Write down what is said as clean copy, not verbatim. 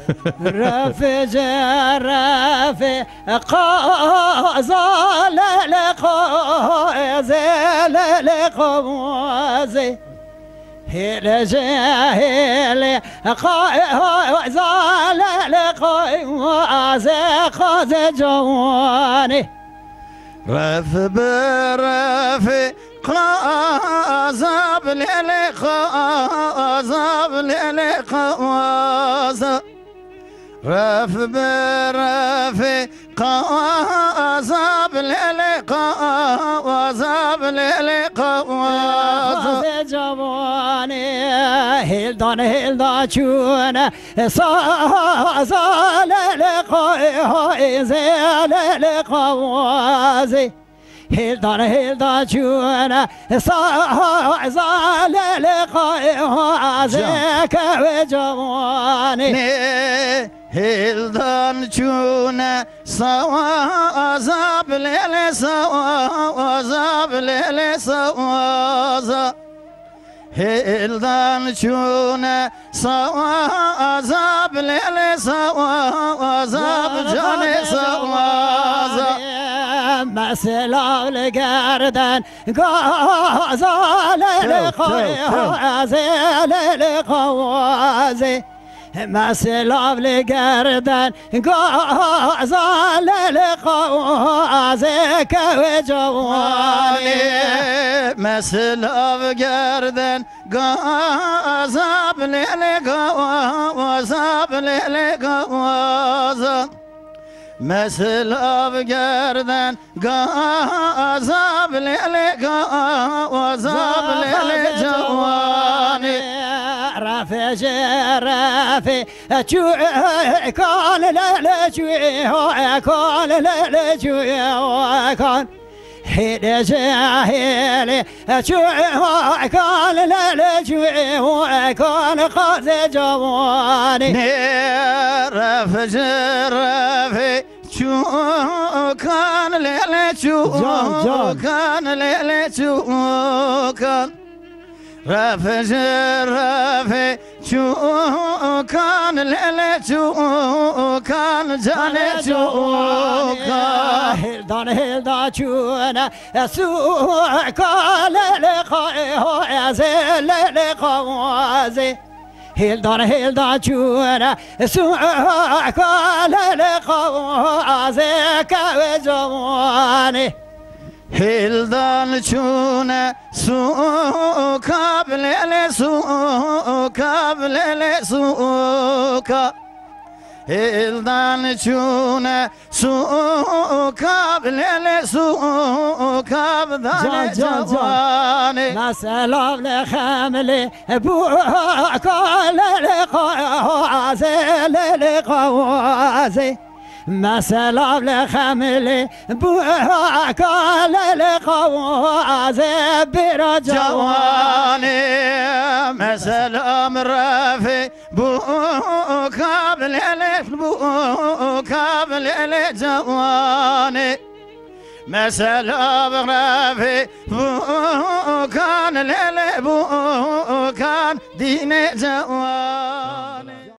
رفع جرفع قازل لقازل لقازل هل جاهل قازل لقازل قازل جواني رف برف قازب للقازب للقازب رف برف قازب للقازب للقازب جواني هلدان چون سازل لقازل لقازل هلدان چون سازل لقازل جواني هلدان چون سازب لیل سازب لیل سازب هلدان چون سازب لیل سازب جان سازب مسلا لگردن گازال لقازل لقازل مسلا لگردن گازال لقازل که جوانی مسلا لگردن گازاب لقازاب لقازاب مسلا بگردن گازاب لقازاب لجوانی رفع جرفع چو کان لجوی کان لجوی کان هل جاهل چو کان لجوی کان قاز جوانی رفع جرفع چو کان لجوی کان لجوی کان رفع جرفع چو کان لجوی کان جان جوکان هلدان چون سو کان لقازل لقازل هلدان چون سو کان لقازل که جوانی هلدان چون سو کابل سو کابل سو کا هلدان چون سو کابل سو کابدان جوان مسلا لخمل بو کال لقازل لقازل مسلا لخمل بو کال لقازل برا جواني مسلا مرافي بو كابل الف بو كابل جواني مسلا مرافي بو كان الف بو كان دين جواني